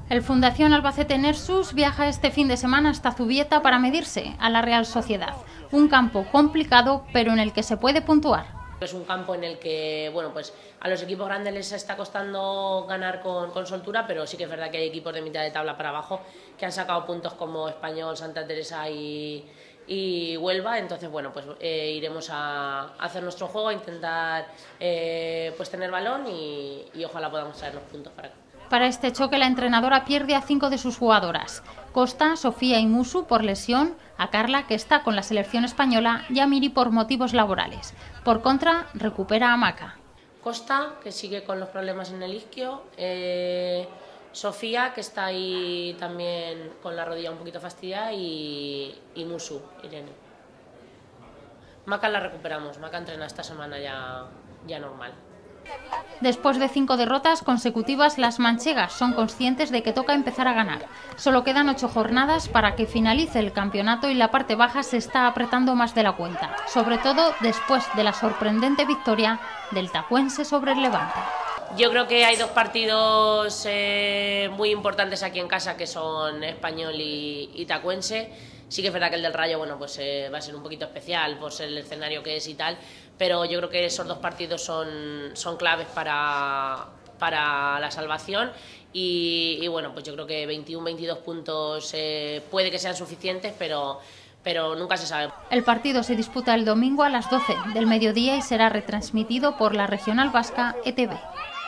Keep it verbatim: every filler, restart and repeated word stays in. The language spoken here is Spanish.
El Fundación Albacete Nersus viaja este fin de semana hasta Zubieta para medirse a la Real Sociedad. Un campo complicado, pero en el que se puede puntuar. Es un campo en el que, bueno, pues a los equipos grandes les está costando ganar con, con soltura, pero sí que es verdad que hay equipos de mitad de tabla para abajo que han sacado puntos como Español, Santa Teresa y, y Huelva. Entonces, bueno, pues eh, iremos a, a hacer nuestro juego, a intentar eh, pues tener balón y, y ojalá podamos traer los puntos para acá. Para este choque la entrenadora pierde a cinco de sus jugadoras: Costa, Sofía y Musu por lesión, a Carla, que está con la selección española, y a Miri por motivos laborales. Por contra, recupera a Maca. Costa, que sigue con los problemas en el isquio, eh, Sofía, que está ahí también con la rodilla un poquito fastidiada, y, y Musu, Irene. Maca la recuperamos, Maca entrena esta semana ya, ya normal. Después de cinco derrotas consecutivas, las manchegas son conscientes de que toca empezar a ganar. Solo quedan ocho jornadas para que finalice el campeonato y la parte baja se está apretando más de la cuenta, sobre todo después de la sorprendente victoria del Tacuense sobre el Levante. Yo creo que hay dos partidos eh, muy importantes aquí en casa, que son Español y, y Tacuense. Sí que es verdad que el del Rayo, bueno, pues eh, va a ser un poquito especial por ser el escenario que es y tal, pero yo creo que esos dos partidos son, son claves para, para la salvación y, y bueno, pues yo creo que veintiuno veintidós puntos eh, puede que sean suficientes, pero, pero nunca se sabe. El partido se disputa el domingo a las doce del mediodía y será retransmitido por la Regional Vasca E T V.